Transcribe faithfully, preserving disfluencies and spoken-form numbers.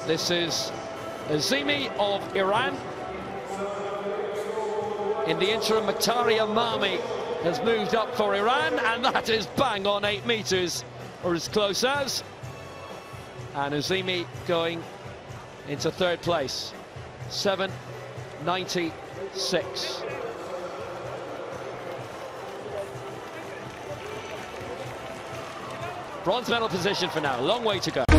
This is AZIMI of Iran. In the interim, MOKHTARI HEMAMI has moved up for Iran, and that is bang on eight meters, or as close as. And AZIMI going into third place, seven ninety-six. Bronze medal position for now, long way to go.